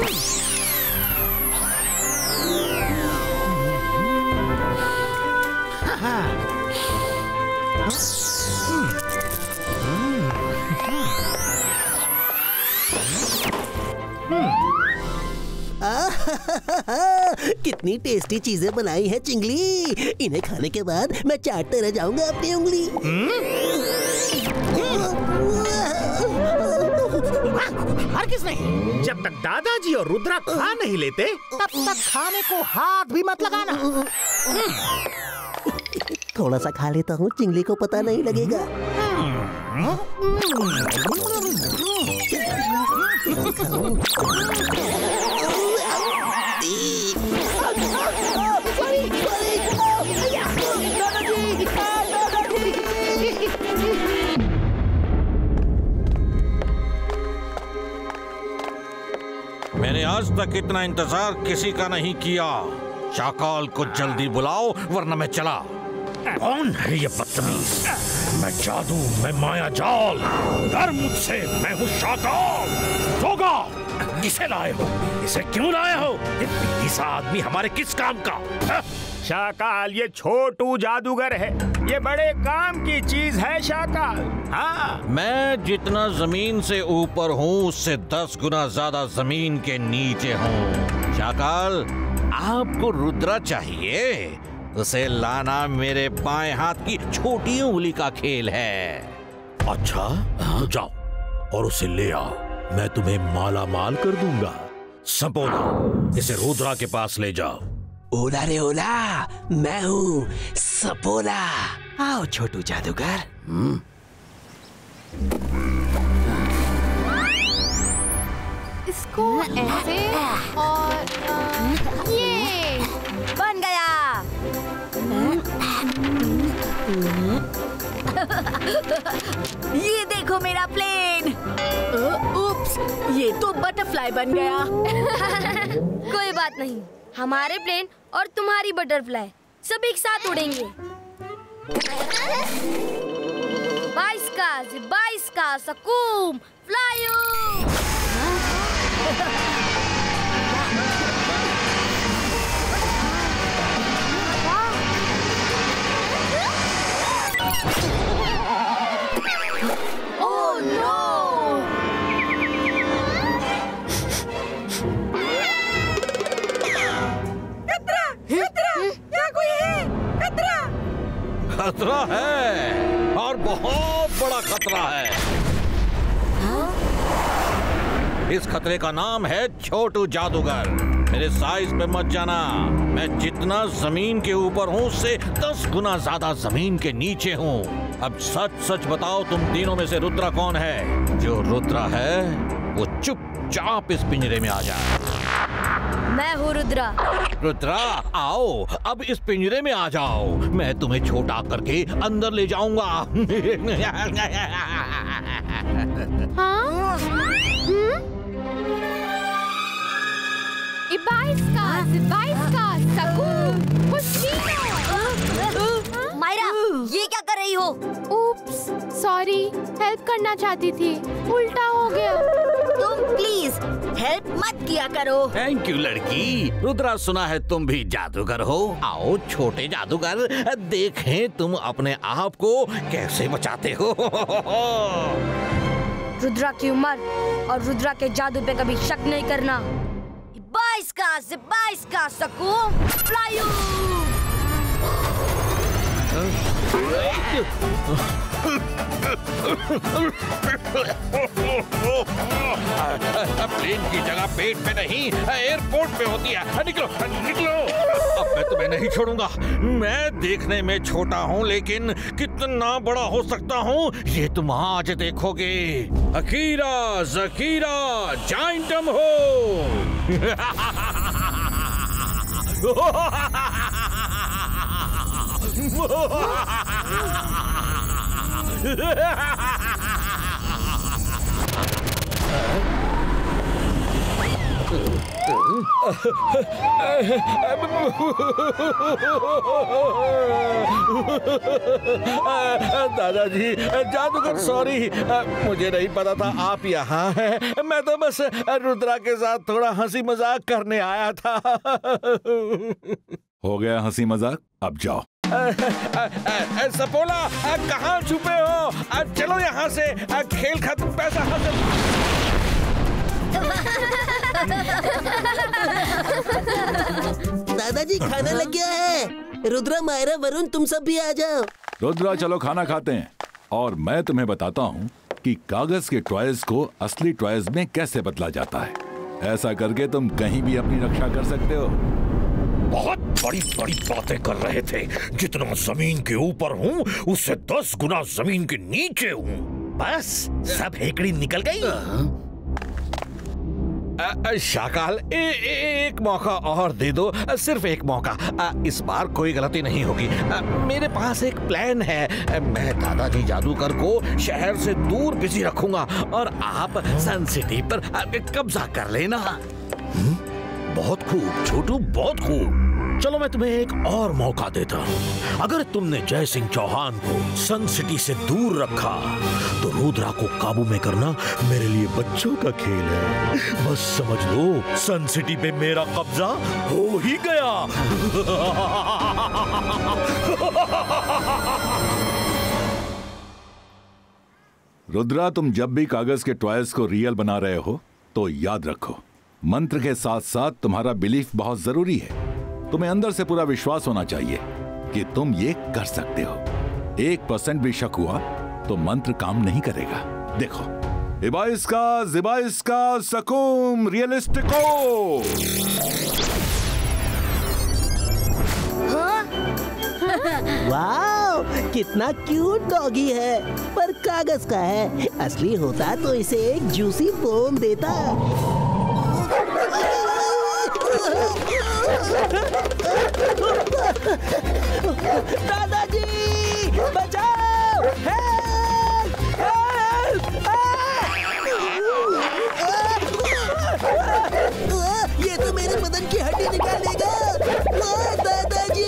कितनी टेस्टी चीजें बनाई है चिंगली। इन्हें खाने के बाद मैं चाटते रह जाऊंगा अपनी उंगली। हरगिज़ नहीं। जब तक दादाजी और रुद्रा खा नहीं लेते तब तक खाने को हाथ भी मत लगाना। थोड़ा सा खा लेता हूँ, चिंगली को पता नहीं लगेगा। मैंने आज तक इतना इंतजार किसी का नहीं किया। शाकाल को जल्दी बुलाओ वरना मैं चला। कौन है ये बदतमीज? मैं जादू, मैं माया जाल, डर मुझसे, मैं हूँ शाकाल। जोगा, किसे लाए हो? इसे क्यों लाए हो? ये सा आदमी हमारे किस काम का? शाकाल, ये छोटू जादूगर है। ये बड़े काम की चीज है शाकाल। हाँ, मैं जितना जमीन से ऊपर हूँ उससे 10 गुना ज्यादा जमीन के नीचे हूँ। शाकाल, आपको रुद्रा चाहिए? उसे लाना मेरे बाएं हाथ की छोटी उंगली का खेल है। अच्छा, जाओ और उसे ले आओ। मैं तुम्हें माला माल कर दूंगा। सपोला, इसे रुद्रा के पास ले जाओ। ओला रे ओला, मैं हूँ सपोला। आओ छोटू जादूगर। इसको ऐसे और ये बन गया। ये देखो मेरा प्लेन। उप्स, ये तो बटरफ्लाई बन गया। कोई बात नहीं, हमारे प्लेन और तुम्हारी बटरफ्लाई सब एक साथ उड़ेंगे। 22 का सकूम फ्लायू। Oh no! खतरा! खतरा! क्या कोई है? खतरा! खतरा है और बहुत बड़ा खतरा है। इस खतरे का नाम है छोटू जादूगर। मेरे साइज पे मत जाना। मैं जितना जमीन के ऊपर हूँ उससे 10 गुना ज्यादा जमीन के नीचे हूँ। अब सच सच बताओ, तुम तीनों में से रुद्रा कौन है? जो रुद्रा है वो चुपचाप इस पिंजरे में आ जाए। मैं हूँ रुद्रा। रुद्रा, आओ अब इस पिंजरे में आ जाओ। मैं तुम्हें छोटा करके अंदर ले जाऊंगा। हाँ? 22 का सकूम पुष्टिनो। मायरा, ये क्या कर रही हो? उप्स, सॉरी, हेल्प करना चाहती थी, उल्टा हो गया। तुम प्लीज हेल्प मत किया करो। थैंक यू लड़की। रुद्रा, सुना है तुम भी जादूगर हो। आओ छोटे जादूगर, देखें तुम अपने आप को कैसे बचाते हो। रुद्रा की उम्र और रुद्रा के जादू पे कभी शक नहीं करना। 22 का सकूम फ्लायू। प्लेन की जगह पेट पे नहीं, एयरपोर्ट पे होती है। निकलो निकलो। अब मैं तुम्हें नहीं छोड़ूंगा। मैं देखने में छोटा हूँ लेकिन कितना बड़ा हो सकता हूँ ये तुम आज देखोगे। अकीरा जकीरा जाइंटम हो। दादाजी, जादूगर सॉरी, मुझे नहीं पता था आप यहाँ हैं। मैं तो बस रुद्रा के साथ थोड़ा हंसी मजाक करने आया था। हो गया हंसी मजाक, अब जाओ। सपोला, कहाँ छुपे हो? चलो यहाँ से, खेल खत्म, पैसा हासिल। दादाजी खाना लग गया है। रुद्रा, मायरा, वरुण, तुम सब भी आ जाओ। रुद्रा चलो खाना खाते हैं। और मैं तुम्हें बताता हूँ कि कागज के टॉयज को असली टॉयज में कैसे बदला जाता है। ऐसा करके तुम कहीं भी अपनी रक्षा कर सकते हो। बहुत बड़ी बड़ी बातें कर रहे थे। जितना जमीन के ऊपर हूँ उससे 10 गुना जमीन के नीचे हूँ। बस सब हेकड़ी निकल गई। शाकाल, एक मौका और दे दो, सिर्फ एक मौका। इस बार कोई गलती नहीं होगी। मेरे पास एक प्लान है। मैं दादाजी जादूगर को शहर से दूर बिजी रखूंगा और आप सन सिटी पर कब्जा कर लेना। बहुत खूब छोटू, बहुत खूब। चलो मैं तुम्हें एक और मौका देता हूँ। अगर तुमने जय सिंह चौहान को सन सिटी से दूर रखा तो रुद्रा को काबू में करना मेरे लिए बच्चों का खेल है। बस समझ लो, सन सिटी पे मेरा कब्जा हो ही गया। रुद्रा, तुम जब भी कागज के टॉयज को रियल बना रहे हो तो याद रखो, मंत्र के साथ साथ तुम्हारा बिलीफ बहुत जरूरी है। तुम्हें अंदर से पूरा विश्वास होना चाहिए कि तुम ये कर सकते हो। 1% भी शक हुआ तो मंत्र काम नहीं करेगा। देखो, इबाइस्का जिबाइस्का सकुम रियलिस्टिको। वाओ, कितना क्यूट डॉगी है, पर कागज का है। असली होता तो इसे एक जूसी बोन देता। दादाजी बचाओ! हेल्प! ये तो मेरे बदन की हड्डी निकालेगा। दादाजी!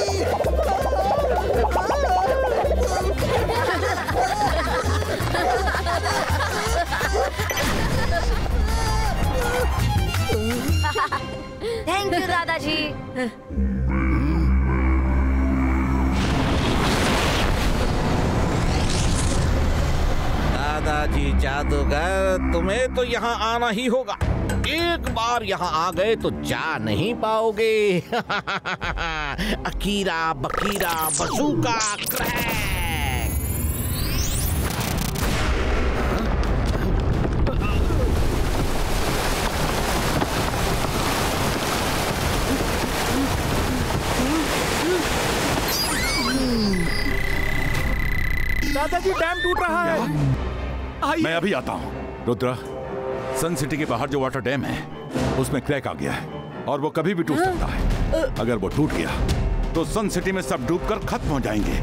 थैंक यू दादाजी। दादाजी जादूगर, तुम्हें तो यहाँ आना ही होगा। एक बार यहाँ आ गए तो जा नहीं पाओगे। अकीरा बकीरा बजूका क्रैक। दादाजी, डैम टूट रहा है। मैं अभी आता हूँ। रुद्रा, सन सिटी के बाहर जो वाटर डैम है उसमें क्रैक आ गया है और वो कभी भी टूट सकता है। अगर वो टूट गया तो सन सिटी में सब डूबकर खत्म हो जाएंगे।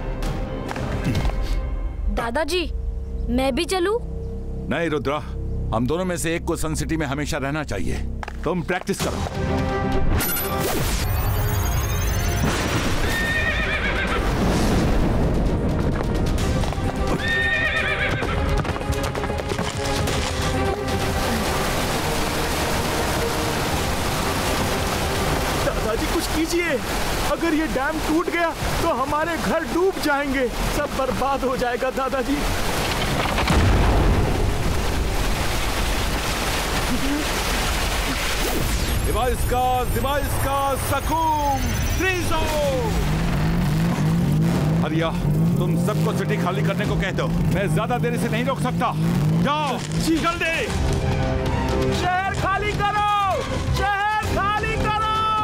दादाजी, मैं भी चलूं? नहीं रुद्रा, हम दोनों में से एक को सन सिटी में हमेशा रहना चाहिए। तुम प्रैक्टिस करो। कीजिए, अगर ये डैम टूट गया तो हमारे घर डूब जाएंगे, सब बर्बाद हो जाएगा दादाजी। दिवाइस्का सकुम फ्रीजो। हरिया, तुम सबको सिटी खाली करने को कह दो। मैं ज्यादा देर से नहीं रोक सकता। जाओ जल्दी। शहर खाली करो, शहर खाली करो।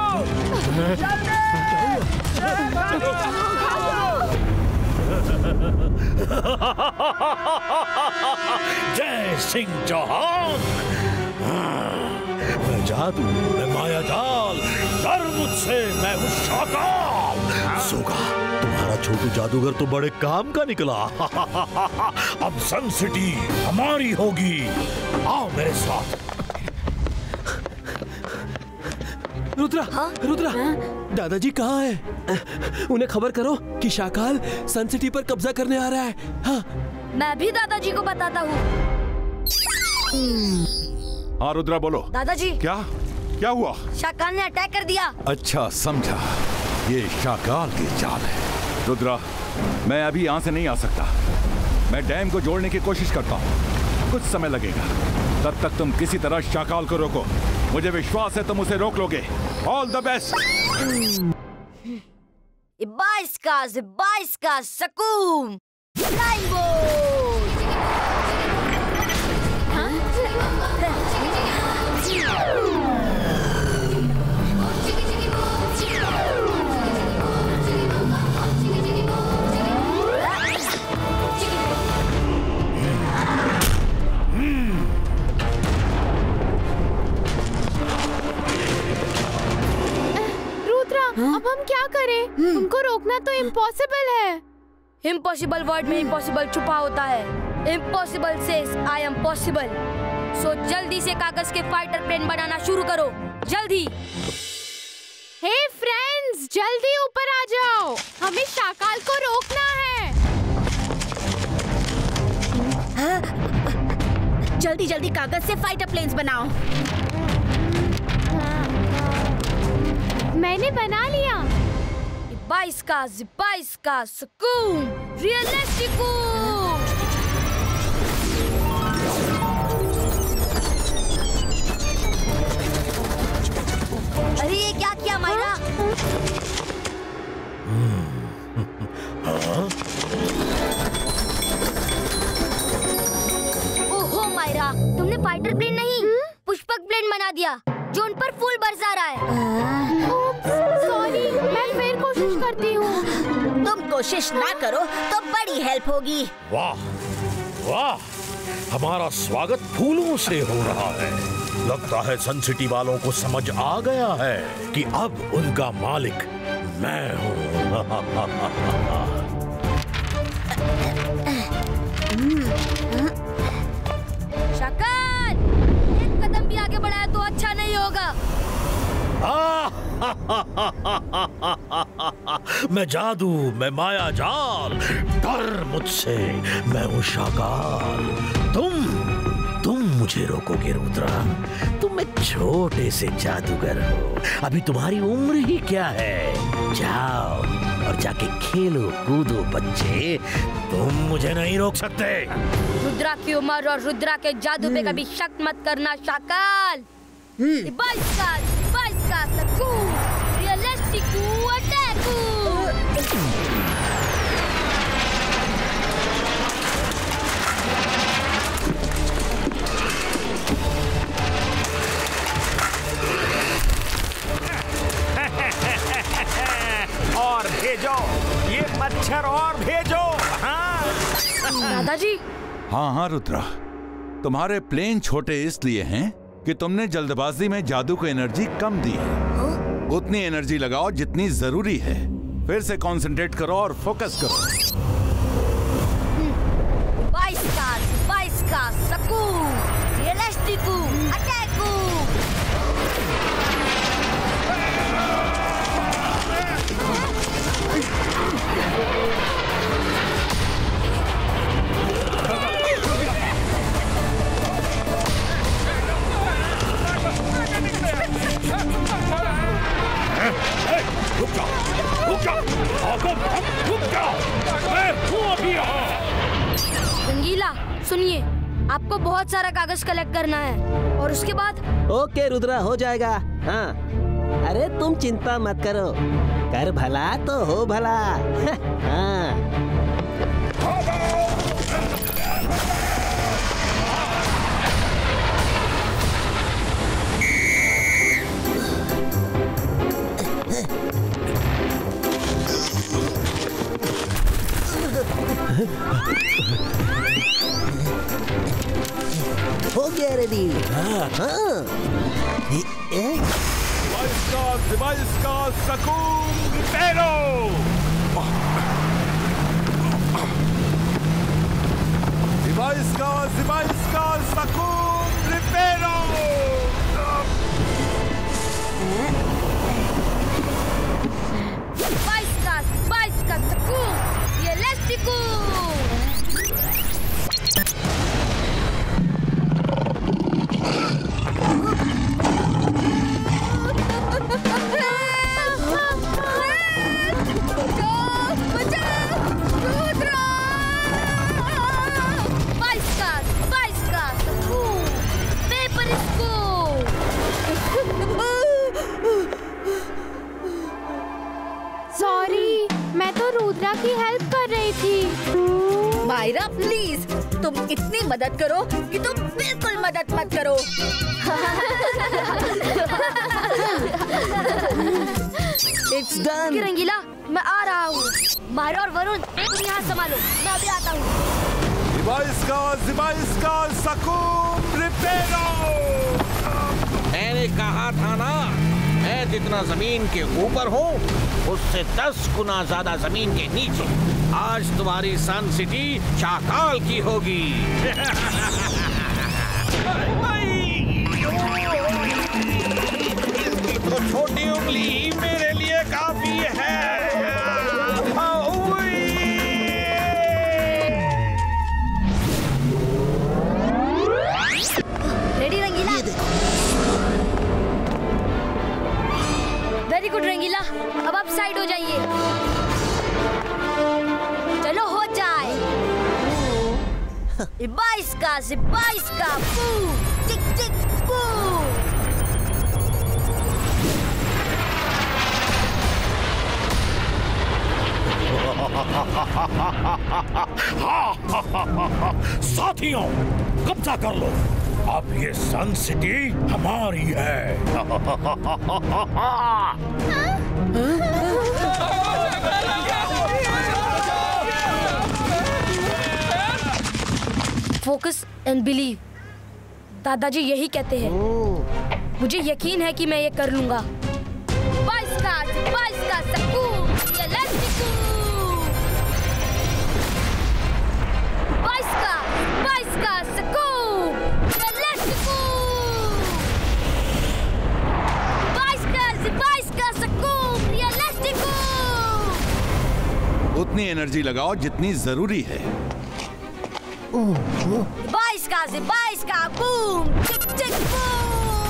जय सिंह चौहान। मैं जादू, मैं माया जाल, डर मुझसे, मैं हूँ शाकाल। सोगा, तुम्हारा छोटू जादूगर तो बड़े काम का निकला। अब सन सिटी हमारी होगी। आओ मेरे साथ। रुद्रा, रुद्रा, दादाजी कहाँ है? उन्हें खबर करो कि शाकाल सन सिटी पर कब्जा करने आ रहा है। हाँ। मैं भी दादाजी को बताता हूँ। हाँ रुद्रा बोलो। दादाजी। क्या हुआ? शाकाल ने अटैक कर दिया। अच्छा समझा, ये शाकाल की चाल है। रुद्रा, मैं अभी यहाँ से नहीं आ सकता। मैं डैम को जोड़ने की कोशिश करता हूँ, कुछ समय लगेगा। तब तक तुम किसी तरह शाकाल को रोको। मुझे विश्वास है तुम उसे रोक लोगे। All the best. बाईस का सकून फ्लाइंग अब हम क्या करें? उनको रोकना तो इम्पॉसिबल है। इम्पॉसिबल वर्ड में इम्पॉसिबल छुपा होता है। Impossible says I am possible. So जल्दी से कागज के फाइटर प्लेन बनाना शुरू करो, जल्दी। हे फ्रेंड्स, जल्दी ऊपर आ जाओ, हमें शाकाल को रोकना है। जल्दी जल्दी कागज से फाइटर प्लेन्स बनाओ। मैंने बना लिया। 22 का सुकून रियलिस्टिक। अरे ये क्या किया मायरा? ओहो मायरा, तुमने फाइटर प्लेन नहीं पुष्पक प्लेन बना दिया जो उन पर फूल बरसा रहा है। सॉरी, मैं फिर कोशिश करती हूँ। तुम कोशिश ना करो तो बड़ी हेल्प होगी। वाह वाह, हमारा स्वागत फूलों से हो रहा है। लगता है सन सिटी वालों को समझ आ गया है कि अब उनका मालिक मैं हूँ। शाकाल, एक कदम भी आगे बढ़ाया तो अच्छा नहीं होगा। मैं जादू, मैं माया जाल, डर मुझसे, मैं हूँ शाकाल। तुम मुझे रोकोगे रुद्रा? तुम एक छोटे से जादूगर हो, अभी तुम्हारी उम्र ही क्या है। जाओ और जाके खेलो कूदो बच्चे, तुम मुझे नहीं रोक सकते। रुद्रा की उम्र और रुद्रा के जादू पे कभी शक मत करना शाकाल। 22 का सकून रियलिस्टिक अटैक। और भेजो ये मच्छर, और भेजो। हाँ दादाजी। हाँ रुद्रा, तुम्हारे प्लेन छोटे इसलिए हैं कि तुमने जल्दबाजी में जादू को एनर्जी कम दी है। उतनी एनर्जी लगाओ जितनी जरूरी है। फिर से कंसंट्रेट करो और फोकस करो। 22 का सकून रियलिस्टिक अटैक। रंगीला सुनिए, आपको बहुत सारा कागज कलेक्ट करना है और उसके बाद। ओके रुद्रा, हो जाएगा। हाँ, अरे तुम चिंता मत करो, कर भला तो हो भला। हाँ। हो गया रेडी। हाँ। इसका सकून रिपेरो। इसका सकून रिपेरो। की हेल्प कर रही थी। मायरा प्लीज, तुम इतनी मदद करो कि तुम बिल्कुल मदद मत करो। It's done. रंगीला, मैं आ रहा हूँ। मायरा और वरुण, तुम यहाँ संभालो, मैं अभी आता हूँ। ज़िबाइस्का सकूम रिपेरो। मैंने कहा था ना, मैं जितना जमीन के ऊपर हूँ उससे 10 गुना ज्यादा जमीन के नीचे। आज तुम्हारी सन सिटी शाकाल की होगी। इसकी तो छोटी उंगली मेरे लिए काफी है। Ready Rangeela? Very good Rangeela, अब आप साइड हो जाइए। चलो हो जाए। 22 का टिक टिक पू। साथियों, कब्जा कर लो। अब ये सन सिटी हमारी है। फोकस एंड बिलीव, दादाजी यही कहते हैं। मुझे यकीन है कि मैं ये कर लूंगा। 22 का सकून, ये लस्टिकू। 22 का सकून, ये लस्टिकू। 22 का सकून, ये लस्टिकू। उतनी एनर्जी लगाओ जितनी जरूरी है। 22 का boom, tick tick boom.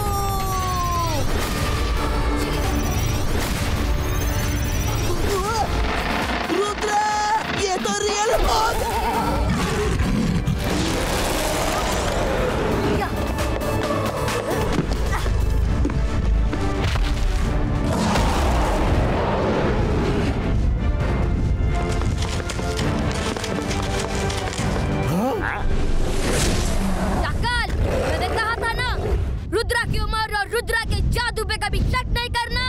Rudra, ये तो रियल मौत। रुद्रा की उम्र और रुद्रा के जादू पे कभी शक नहीं करना।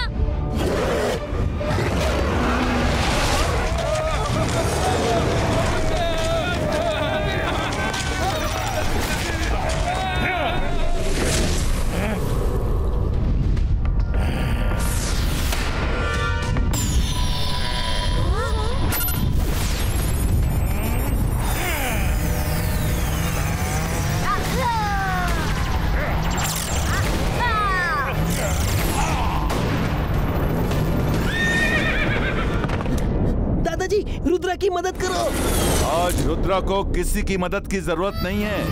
रुद्रा की मदद करो। आज रुद्रा को किसी की मदद की जरूरत नहीं है।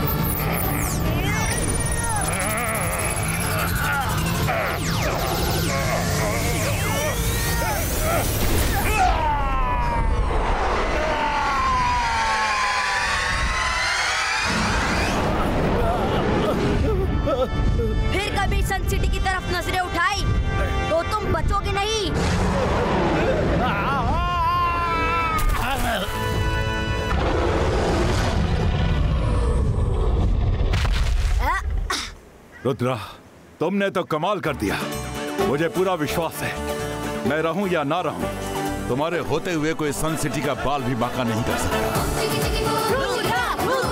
फिर कभी सन सिटी की तरफ नजरें उठाई तो तुम बचोगे नहीं। रुद्रा, तुमने तो कमाल कर दिया। मुझे पूरा विश्वास है, मैं रहूं या ना रहूं, तुम्हारे होते हुए कोई सन सिटी का बाल भी बांका नहीं कर सकता।